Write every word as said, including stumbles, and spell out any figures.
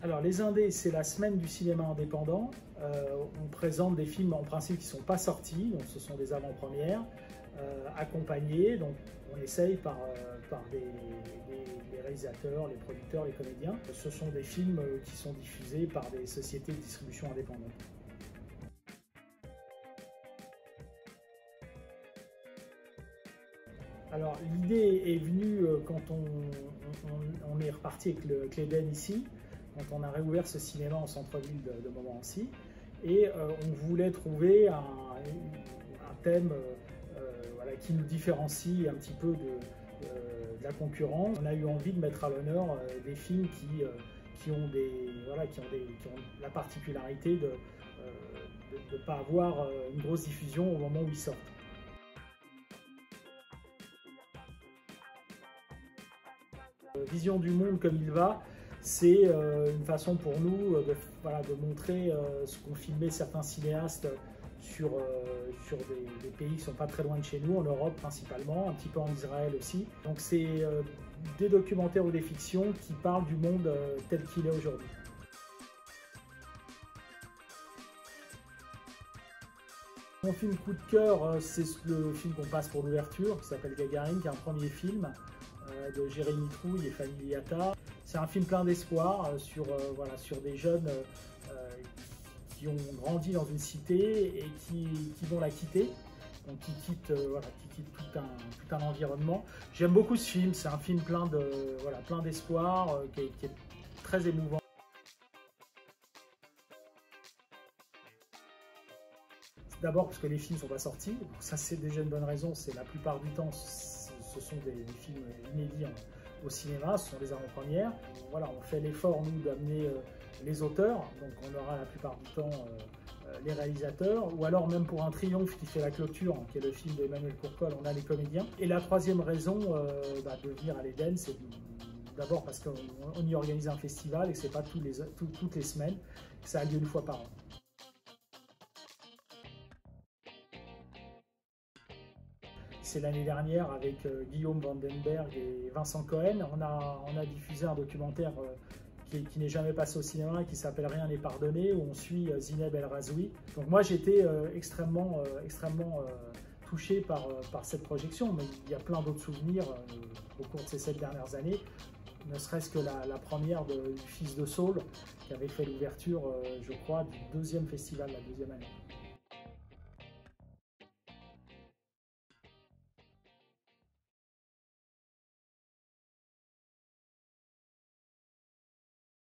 Alors les Indés, c'est la semaine du cinéma indépendant. Euh, on présente des films en principe qui ne sont pas sortis, donc ce sont des avant-premières, euh, accompagnés. Donc on essaye par, euh, par des, des, les réalisateurs, les producteurs, les comédiens. Ce sont des films qui sont diffusés par des sociétés de distribution indépendantes. Alors l'idée est venue quand on, on, on est reparti avec le Cléden ici, quand on a réouvert ce cinéma en centre-ville de, de Montmorency, et euh, on voulait trouver un, un thème euh, voilà, qui nous différencie un petit peu de, euh, de la concurrence. On a eu envie de mettre à l'honneur euh, des films qui, euh, qui, ont des, voilà, qui, ont des, qui ont la particularité de ne euh, pas avoir euh, une grosse diffusion au moment où ils sortent. Vision du monde comme il va, c'est euh, une façon pour nous de, voilà, de montrer euh, ce qu'ont filmé certains cinéastes sur, euh, sur des, des pays qui ne sont pas très loin de chez nous, en Europe principalement, un petit peu en Israël aussi. Donc c'est euh, des documentaires ou des fictions qui parlent du monde euh, tel qu'il est aujourd'hui. Mon film coup de cœur, c'est le film qu'on passe pour l'ouverture, qui s'appelle Gagarine, qui est un premier film de Jérémy Trouille et Fanny Liata. C'est un film plein d'espoir euh, sur, euh, voilà, sur des jeunes euh, qui ont grandi dans une cité et qui, qui vont la quitter, donc qui quittent, euh, voilà, qui quittent tout, un, tout un environnement. J'aime beaucoup ce film, c'est un film plein de, voilà, plein d'espoir, euh, qui, qui est très émouvant. D'abord parce que les films ne sont pas sortis, donc ça c'est déjà une bonne raison, c'est la plupart du temps ce sont des, des films inédits au cinéma, ce sont des avant-premières. Voilà, on fait l'effort, nous, d'amener euh, les auteurs, donc on aura la plupart du temps euh, les réalisateurs, ou alors même pour un triomphe qui fait la clôture, qui est le film d'Emmanuel Courcol, on a les comédiens. Et la troisième raison euh, bah, de venir à l'Eden, c'est d'abord parce qu'on y organise un festival et que ce n'est pas tous les, tout, toutes les semaines, que ça a lieu une fois par an. C'est l'année dernière avec euh, Guillaume Vandenberg et Vincent Cohen. On a, on a diffusé un documentaire euh, qui, qui n'est jamais passé au cinéma, qui s'appelle Rien n'est pardonné, où on suit euh, Zineb El Razoui. Donc moi j'étais euh, extrêmement, euh, extrêmement euh, touché par, euh, par cette projection, mais il y a plein d'autres souvenirs euh, au cours de ces sept dernières années, ne serait-ce que la, la première de, du Fils de Saul, qui avait fait l'ouverture, euh, je crois, du deuxième festival, la deuxième année.